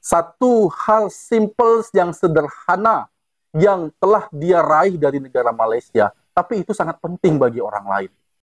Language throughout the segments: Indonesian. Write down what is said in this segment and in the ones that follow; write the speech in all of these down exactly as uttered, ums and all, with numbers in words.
Satu hal simple yang sederhana yang telah dia raih dari negara Malaysia, tapi itu sangat penting bagi orang lain.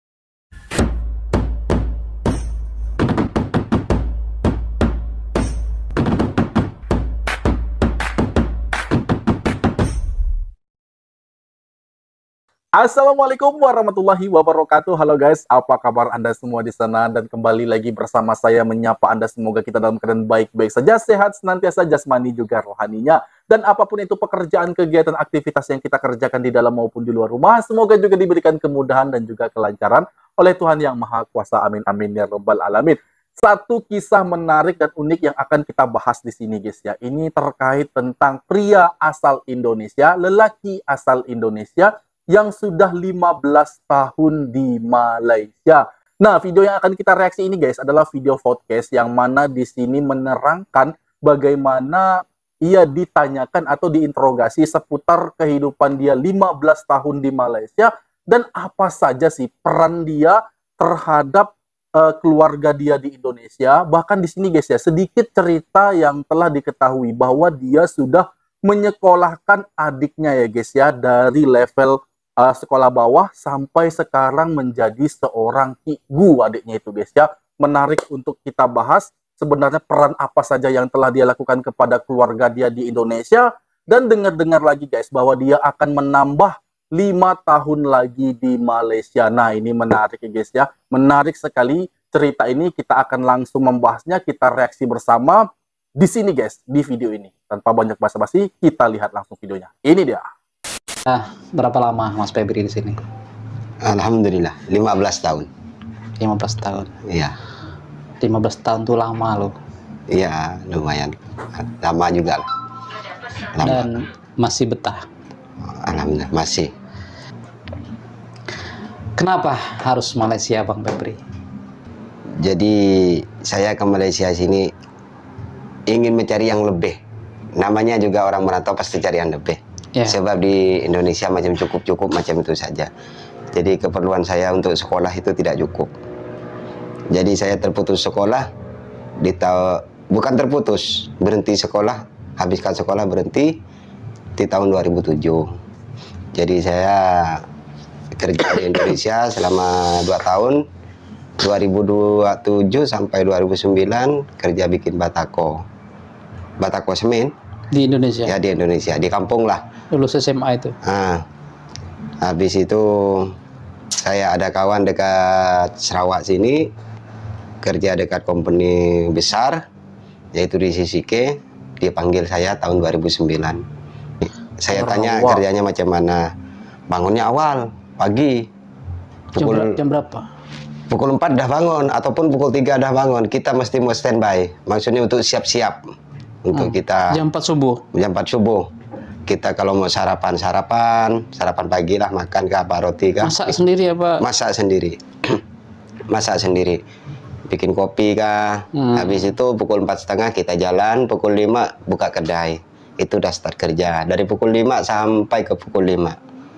Assalamualaikum warahmatullahi wabarakatuh. Halo guys, apa kabar Anda semua di sana? Dan kembali lagi bersama saya menyapa Anda. Semoga kita dalam keadaan baik-baik saja, sehat senantiasa jasmani juga rohaninya. Dan apapun itu pekerjaan, kegiatan, aktivitas yang kita kerjakan di dalam maupun di luar rumah, semoga juga diberikan kemudahan dan juga kelancaran oleh Tuhan Yang Maha Kuasa. Amin amin ya rabbal alamin. Satu kisah menarik dan unik yang akan kita bahas di sini guys ya. Ini terkait tentang pria asal Indonesia, lelaki asal Indonesia yang sudah lima belas tahun di Malaysia. Nah, video yang akan kita reaksi ini guys adalah video podcast yang mana di sini menerangkan bagaimana ia ditanyakan atau diinterogasi seputar kehidupan dia lima belas tahun di Malaysia dan apa saja sih peran dia terhadap uh, keluarga dia di Indonesia. Bahkan di sini guys ya, sedikit cerita yang telah diketahui bahwa dia sudah menyekolahkan adiknya ya guys ya dari level Uh, sekolah bawah sampai sekarang menjadi seorang cikgu adiknya itu guys ya. Menarik untuk kita bahas sebenarnya peran apa saja yang telah dia lakukan kepada keluarga dia di Indonesia. Dan dengar-dengar lagi guys bahwa dia akan menambah lima tahun lagi di Malaysia. Nah ini menarik ya guys ya. Menarik sekali cerita ini, kita akan langsung membahasnya, kita reaksi bersama di sini guys, di video ini. Tanpa banyak basa-basi, kita lihat langsung videonya. Ini dia. Ah, berapa lama Mas Febri di sini? Alhamdulillah, lima belas tahun. lima belas tahun. Iya. lima belas tahun tuh lama loh. Iya, lumayan. Lama juga lah. Lama. Dan masih betah. Alhamdulillah, masih. Kenapa harus Malaysia, Bang Febri? Jadi, saya ke Malaysia sini ingin mencari yang lebih. Namanya juga orang merantau pasti cari yang lebih. Yeah. Sebab di Indonesia macam cukup-cukup macam itu saja. Jadi keperluan saya untuk sekolah itu tidak cukup. Jadi saya terputus sekolah di tahun, bukan terputus, berhenti sekolah, habiskan sekolah berhenti di tahun dua ribu tujuh. Jadi saya kerja di Indonesia selama dua tahun, dua ribu dua puluh tujuh sampai dua ribu sembilan kerja bikin batako. Batako semen. Di Indonesia? Ya, di Indonesia, di kampung lah. Lulus S M A itu? Nah, habis itu saya ada kawan dekat Sarawak sini, kerja dekat company besar, yaitu di C C K. Dia panggil saya tahun dua ribu sembilan. Saya tanya wow. kerjanya macam mana. Bangunnya awal, pagi. Pukul, jam, jam berapa? Pukul empat dah bangun, ataupun pukul tiga dah bangun. Kita mesti mau standby, maksudnya untuk siap-siap. Untuk hmm. kita jam empat subuh. Jam empat subuh. Kita kalau mau sarapan sarapan, sarapan pagi lah, makan ke apa, roti kah? Masak sendiri apa? Masak sendiri. Masak sendiri. Bikin kopi kah? Hmm. Habis itu pukul empat setengah kita jalan, pukul lima buka kedai. Itu udah start kerja. Dari pukul lima sampai ke pukul lima.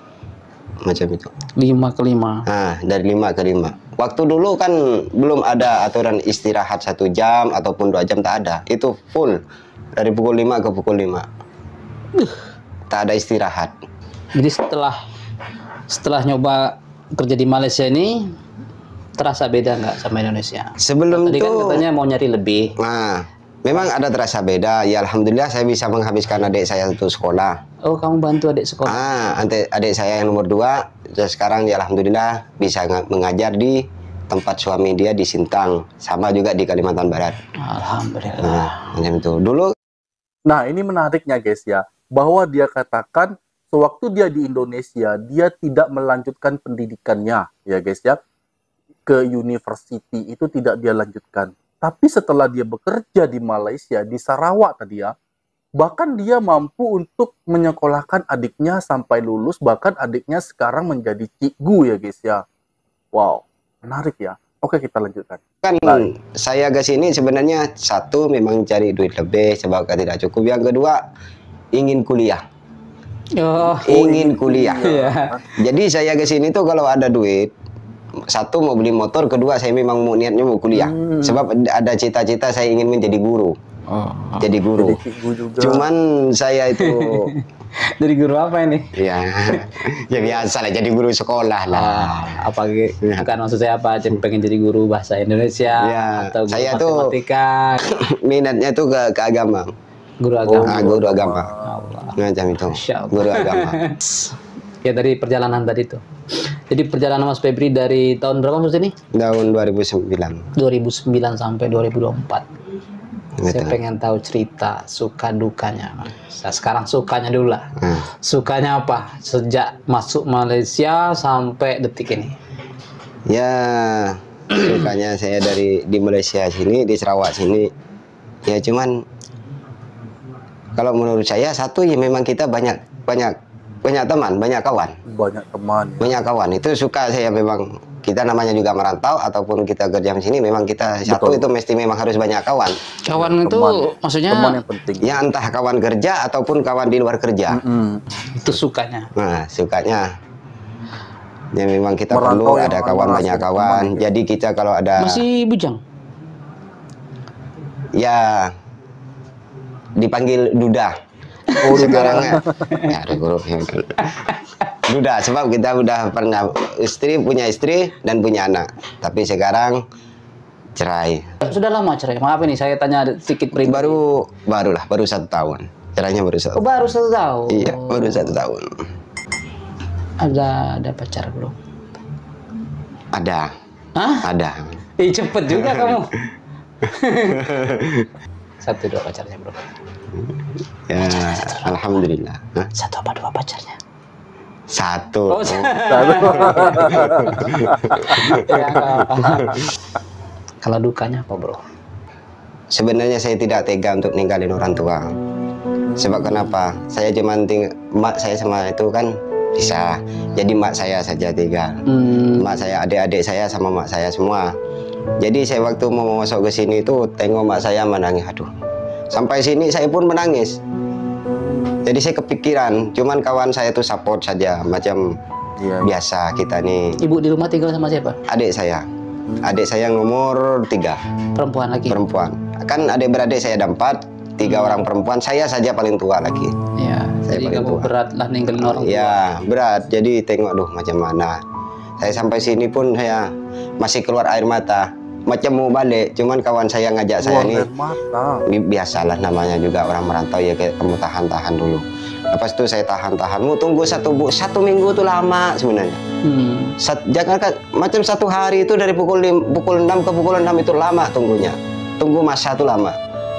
Macam itu. lima ke lima. Nah, dari lima ke lima. Waktu dulu kan belum ada aturan istirahat satu jam ataupun dua jam, tak ada. Itu full. Dari pukul lima ke pukul lima. Uh. Tak ada istirahat. Jadi setelah setelah nyoba kerja di Malaysia ini, terasa beda nggak sama Indonesia? Sebelum Tadi itu kan katanya mau nyari lebih. Nah, memang ada terasa beda. Ya Alhamdulillah saya bisa menghabiskan adik saya untuk sekolah. Oh, kamu bantu adik sekolah? Ah, adik, adik saya yang nomor dua, sekarang ya Alhamdulillah bisa mengajar di tempat suami dia di Sintang, sama juga di Kalimantan Barat. Alhamdulillah. Nah, macam itu. Dulu. Nah, ini menariknya guys ya, bahwa dia katakan sewaktu dia di Indonesia, dia tidak melanjutkan pendidikannya, ya guys ya, ke university itu tidak dia lanjutkan. Tapi setelah dia bekerja di Malaysia, di Sarawak tadi ya, bahkan dia mampu untuk menyekolahkan adiknya sampai lulus, bahkan adiknya sekarang menjadi cikgu ya guys ya. Wow, menarik ya. Oke, kita lanjutkan. Kan Lain. saya ke sini sebenarnya satu memang cari duit lebih sebab tidak cukup. Yang kedua ingin kuliah. Oh, ingin kuliah. Iya. Jadi saya ke sini tuh kalau ada duit, satu mau beli motor, kedua saya memang mau niatnya mau kuliah. Hmm. Sebab ada cita-cita saya ingin menjadi guru. Oh. jadi guru. Jadi cikgu juga. Cuman saya itu Jadi guru apa ini? ya ya biasa lah, jadi guru sekolah lah. Ah, apa gitu? Bukan maksud saya apa? Jadi pengen jadi guru bahasa Indonesia Ya, atau guru saya tuh matematika? minatnya tuh ke, ke agama. Guru agama. Ah, guru agama. Allah. Macam itu. Masya Allah. Guru agama. Ya dari perjalanan tadi tuh. Jadi perjalanan Mas Febri dari tahun berapa maksud ini? Tahun dua ribu sembilan. dua ribu sembilan sampai dua ribu dua puluh empat. Saya Betul. pengen tahu cerita suka dukanya. Nah, sekarang sukanya dulu lah. Hmm. Sukanya apa? Sejak masuk Malaysia sampai detik ini. Ya, sukanya saya dari di Malaysia sini, di Sarawak sini, ya cuman kalau menurut saya satu ya memang kita banyak banyak banyak teman, banyak kawan, Banyak teman. Ya. banyak kawan itu suka saya memang. Kita namanya juga merantau ataupun kita kerja di sini, memang kita satu Betul. itu mesti memang harus banyak kawan. Kawan itu Teman. maksudnya Teman yang penting. Ya entah kawan kerja ataupun kawan di luar kerja. Mm-mm. itu sukanya. Nah, sukanya ya memang kita Merantau perlu yang ada orang kawan, merasa banyak teman kawan. gitu. Jadi kita kalau ada Masih bujang. ya dipanggil Duda. Oh, Sekarang Duda. ya, ada guru. Duda, sebab kita udah pernah istri, punya istri dan punya anak. Tapi sekarang cerai. Sudah lama cerai. Maaf ini saya tanya sedikit pribadi. Baru barulah baru satu tahun. Cerainya baru satu. Oh, baru satu tahun. Iya, baru satu tahun. Ada ada pacar belum? Ada, Hah? ada. Ih, cepet juga kamu. Satu dua pacarnya bro. Ya, alhamdulillah. Hah? Satu apa dua pacarnya? Satu. Oh, Satu. ya, apa. Kalau dukanya apa bro? Sebenarnya saya tidak tega untuk ninggalin orang tua. Sebab kenapa? Saya cuma ting mak saya sama itu kan bisa. Jadi mak saya saja tinggal. Hmm, Mak saya, adik-adik saya sama mak saya semua. Jadi saya waktu mau masuk ke sini itu tengok mak saya menangis. Aduh. Sampai sini saya pun menangis. Jadi saya kepikiran, cuman kawan saya tuh support saja, macam Iya. biasa kita nih. ibu di rumah tinggal sama siapa? Adik saya, adik saya nomor tiga, Perempuan lagi. perempuan. Kan adik-beradik saya ada empat, tiga orang perempuan, saya saja paling tua lagi. Ya, Saya jadi paling kamu tua. berat lah ninggalin orang tua. Ya berat, jadi tengok duh macam mana. Saya sampai sini pun saya masih keluar air mata. Macam mau balik, cuman kawan saya ngajak saya Keluar nih. air mata. Bi- Biasalah namanya juga orang merantau ya, kayak kamu tahan-tahan dulu. Lepas itu saya tahan-tahan, mau tunggu satu bu satu minggu itu lama sebenarnya. Hmm. Sat, jangan kan macam satu hari itu dari pukul lim, pukul enam ke pukul enam itu lama tunggunya. Tunggu masa itu lama.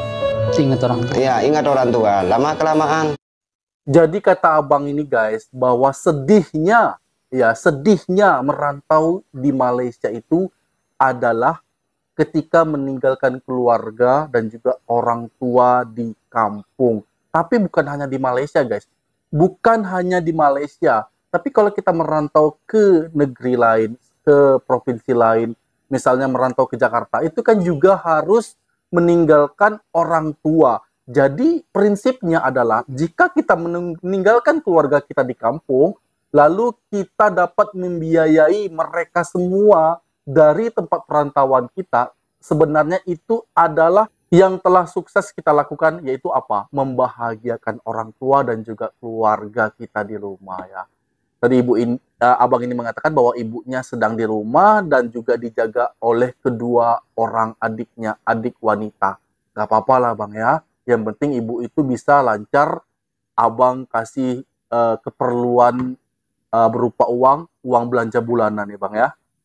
Ingat orang tua. Ya ingat orang tua, lama kelamaan. Jadi kata abang ini guys, bahwa sedihnya, ya sedihnya merantau di Malaysia itu adalah ketika meninggalkan keluarga dan juga orang tua di kampung. Tapi bukan hanya di Malaysia guys, bukan hanya di Malaysia. Tapi kalau kita merantau ke negeri lain, ke provinsi lain, misalnya merantau ke Jakarta, itu kan juga harus meninggalkan orang tua. Jadi prinsipnya adalah jika kita meninggalkan keluarga kita di kampung, lalu kita dapat membiayai mereka semua dari tempat perantauan kita, sebenarnya itu adalah yang telah sukses kita lakukan, yaitu apa? Membahagiakan orang tua dan juga keluarga kita di rumah ya. Tadi ibu in, uh, abang ini mengatakan bahwa ibunya sedang di rumah dan juga dijaga oleh kedua orang adiknya, adik wanita. Gak apa-apa lah bang ya. Yang penting ibu itu bisa lancar, abang kasih uh, keperluan uh, berupa uang, uang belanja bulanan ya bang ya.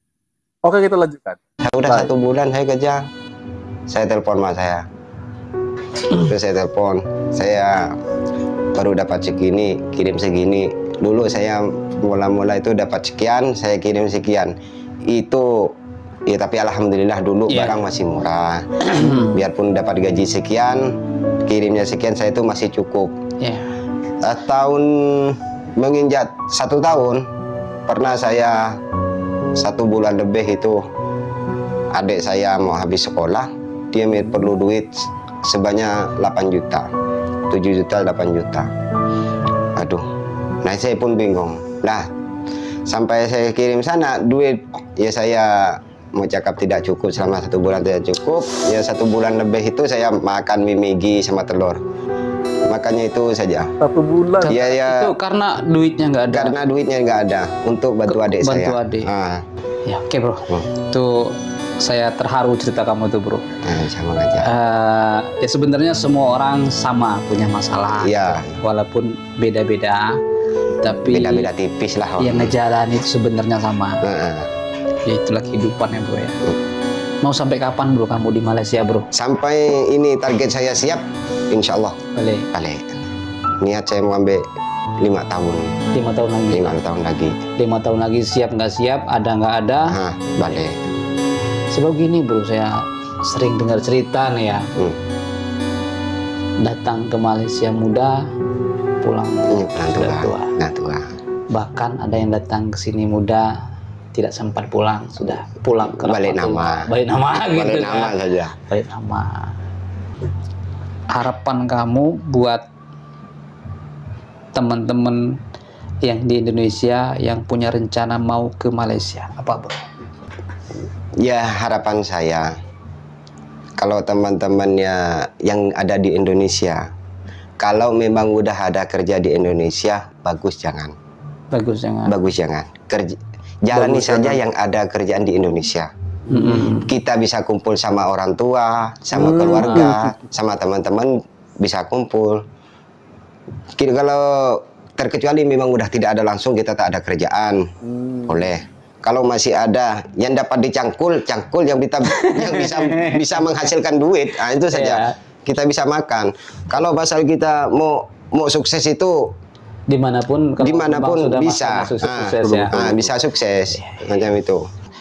Oke kita lanjutkan. Udah Baik. satu bulan saya kerja, saya telepon mas saya. Terus saya telepon, saya baru dapat segini, kirim segini. Dulu saya mula-mula itu dapat sekian, saya kirim sekian. Itu ya tapi alhamdulillah dulu Yeah. barang masih murah. Biarpun dapat gaji sekian, kirimnya sekian saya itu masih cukup. Ya. Uh, tahun menginjak satu tahun, pernah saya satu bulan lebih itu adik saya mau habis sekolah, dia perlu duit sebanyak delapan juta, tujuh juta, delapan juta. Aduh, nah saya pun bingung. Nah, sampai saya kirim sana duit, ya saya mau cakap tidak cukup selama satu bulan tidak cukup, ya satu bulan lebih itu saya makan mie Maggi sama telur. Makanya itu saja. Satu bulan. Iya ya. Itu karena duitnya nggak ada. Karena duitnya nggak ada untuk bantu adik bantu saya. Adik. Ah. Ya oke okay, bro. Hmm. Itu saya terharu cerita kamu tuh bro. Nah, sama aja. Uh, ya sebenarnya semua orang sama punya masalah. Iya. Walaupun beda-beda, tapi beda-beda tipis lah. Yang ngejalan itu sebenarnya sama. Nah. Ya itulah kehidupan ya bro ya. Hmm. Mau sampai kapan bro kamu di Malaysia bro? Sampai ini target saya siap, insya Allah. Balik. Balik. Niat saya mau ambil lima tahun. Lima tahun lagi. Lima tahun lagi. Lima tahun lagi siap nggak siap, ada nggak ada? Nah, balik. Sebab gini bro, saya sering dengar cerita nih ya. Hmm. Datang ke Malaysia muda, pulang hmm, sudah tua. Nah, tua. Bahkan ada yang datang ke sini muda, tidak sempat pulang, sudah pulang ke balik nama. Balik nama gitu. Balik nama kan? saja. Balik nama. Harapan kamu buat teman-teman yang di Indonesia yang punya rencana mau ke Malaysia apa bro? Ya harapan saya kalau teman-temannya yang ada di Indonesia, kalau memang udah ada kerja di Indonesia, bagus jangan. Bagus jangan. Bagus jangan. Kerja, jalani bagus saja jangan. Yang ada kerjaan di Indonesia. Mm-hmm. Kita bisa kumpul sama orang tua, sama mm-hmm. keluarga, sama teman-teman bisa kumpul. Kita kalau terkecuali memang udah tidak ada langsung kita tak ada kerjaan, mm. boleh. Kalau masih ada yang dapat dicangkul, cangkul yang kita yang bisa bisa menghasilkan duit, nah itu saja yeah. kita bisa makan. Kalau pasal kita mau mau sukses itu dimanapun, dimanapun bisa, sukses, nah, sukses, ya. nah, bisa sukses yeah. macam itu.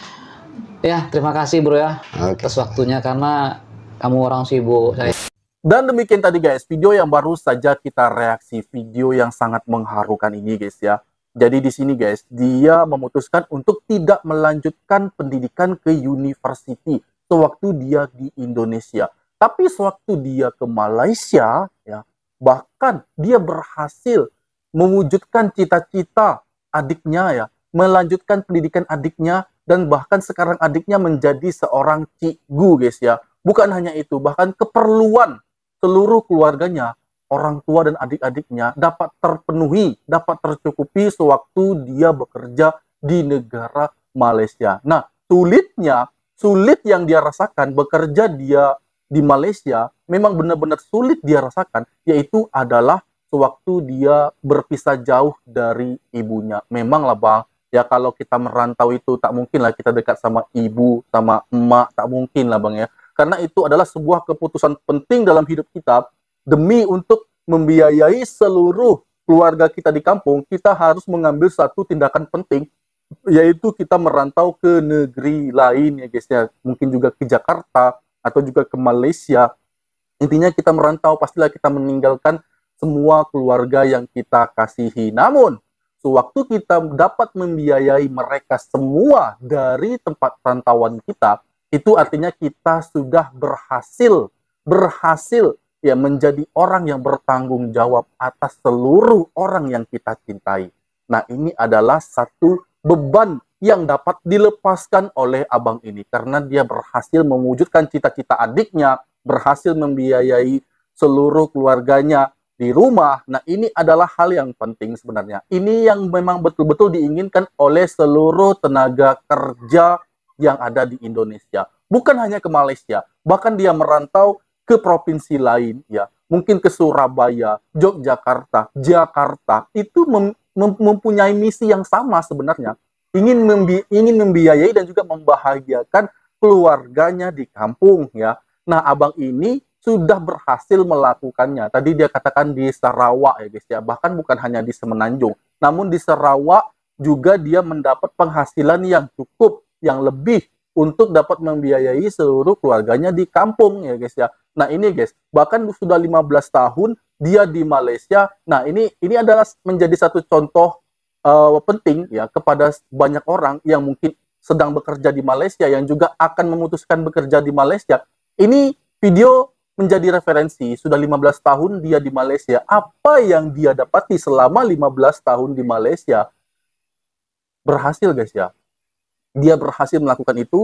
Ya terima kasih bro ya okay. atas waktunya karena kamu orang sibuk. Saya... Dan demikian tadi guys video yang baru saja kita reaksi, video yang sangat mengharukan ini guys ya. Jadi di sini guys, dia memutuskan untuk tidak melanjutkan pendidikan ke university sewaktu dia di Indonesia. Tapi sewaktu dia ke Malaysia, ya, bahkan dia berhasil mewujudkan cita-cita adiknya ya, melanjutkan pendidikan adiknya dan bahkan sekarang adiknya menjadi seorang cikgu guys ya. Bukan hanya itu, bahkan keperluan seluruh keluarganya, orang tua dan adik-adiknya dapat terpenuhi, dapat tercukupi sewaktu dia bekerja di negara Malaysia. Nah, sulitnya, sulit yang dia rasakan bekerja dia di Malaysia, memang benar-benar sulit dia rasakan, yaitu adalah sewaktu dia berpisah jauh dari ibunya. Memanglah bang, ya kalau kita merantau itu tak mungkin lah kita dekat sama ibu, sama emak, tak mungkin lah bang ya. Karena itu adalah sebuah keputusan penting dalam hidup kita. Demi untuk membiayai seluruh keluarga kita di kampung, kita harus mengambil satu tindakan penting, yaitu kita merantau ke negeri lain ya guys ya. Mungkin juga ke Jakarta atau juga ke Malaysia. Intinya kita merantau, pastilah kita meninggalkan semua keluarga yang kita kasihi. Namun, sewaktu kita dapat membiayai mereka semua dari tempat rantauan kita, itu artinya kita sudah berhasil, berhasil ya menjadi orang yang bertanggung jawab atas seluruh orang yang kita cintai. Nah, ini adalah satu beban yang dapat dilepaskan oleh abang ini karena dia berhasil mewujudkan cita-cita adiknya, berhasil membiayai seluruh keluarganya di rumah. Nah, ini adalah hal yang penting sebenarnya. Ini yang memang betul-betul diinginkan oleh seluruh tenaga kerja yang ada di Indonesia. Bukan hanya ke Malaysia, bahkan dia merantau ke provinsi lain, ya, mungkin ke Surabaya, Yogyakarta, Jakarta, itu mem mem mempunyai misi yang sama sebenarnya, ingin membi ingin membiayai dan juga membahagiakan keluarganya di kampung, ya. Nah, abang ini sudah berhasil melakukannya. Tadi dia katakan di Sarawak, ya guys, ya, bahkan bukan hanya di Semenanjung, namun di Sarawak juga dia mendapat penghasilan yang cukup, yang lebih untuk dapat membiayai seluruh keluarganya di kampung ya guys ya. Nah ini guys, bahkan sudah lima belas tahun dia di Malaysia. Nah ini ini adalah menjadi satu contoh uh, penting ya kepada banyak orang yang mungkin sedang bekerja di Malaysia, yang juga akan memutuskan bekerja di Malaysia. Ini video menjadi referensi, sudah lima belas tahun dia di Malaysia. Apa yang dia dapati selama lima belas tahun di Malaysia? Berhasil guys ya. Dia berhasil melakukan itu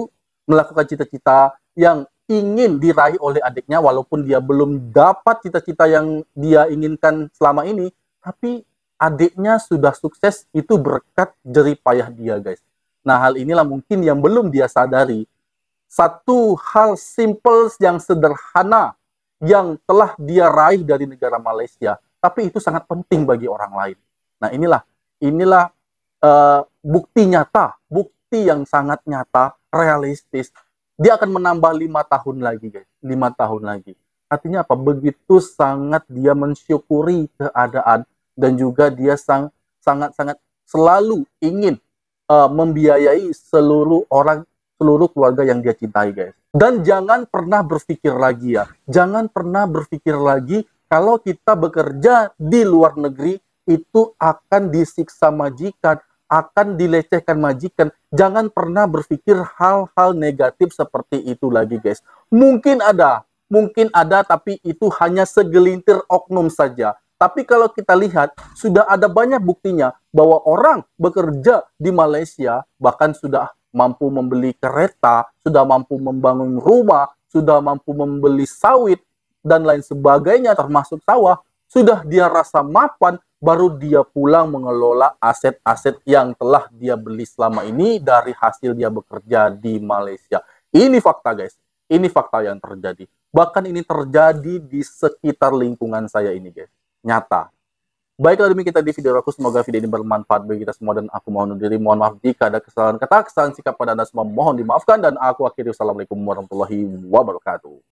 melakukan cita-cita yang ingin diraih oleh adiknya, walaupun dia belum dapat cita-cita yang dia inginkan selama ini, tapi adiknya sudah sukses, itu berkat jerih payah dia, guys. Nah, hal inilah mungkin yang belum dia sadari. Satu hal simple yang sederhana yang telah dia raih dari negara Malaysia, tapi itu sangat penting bagi orang lain. Nah, inilah inilah uh, bukti nyata, bukti yang sangat nyata, realistis. Dia akan menambah lima tahun lagi, guys. Lima tahun lagi. Artinya apa? Begitu sangat dia mensyukuri keadaan, dan juga dia sang, sangat-sangat selalu ingin uh, membiayai seluruh orang, seluruh keluarga yang dia cintai, guys. Dan jangan pernah berpikir lagi ya, jangan pernah berpikir lagi kalau kita bekerja di luar negeri itu akan disiksa majikan, akan dilecehkan majikan. Jangan pernah berpikir hal-hal negatif seperti itu lagi, guys. Mungkin ada, mungkin ada, tapi itu hanya segelintir oknum saja. Tapi kalau kita lihat, sudah ada banyak buktinya bahwa orang bekerja di Malaysia, bahkan sudah mampu membeli kereta, sudah mampu membangun rumah, sudah mampu membeli sawit, dan lain sebagainya, termasuk sawah, sudah dia rasa mapan, baru dia pulang mengelola aset-aset yang telah dia beli selama ini dari hasil dia bekerja di Malaysia. Ini fakta, guys. Ini fakta yang terjadi. Bahkan ini terjadi di sekitar lingkungan saya ini, guys. Nyata. Baiklah, demikian kita di video aku. Semoga video ini bermanfaat bagi kita semua, dan aku mohon undur diri. Mohon maaf jika ada kesalahan kata, kesalahan sikap pada Anda semua, mohon dimaafkan, dan aku akhiri. Wassalamualaikum warahmatullahi wabarakatuh.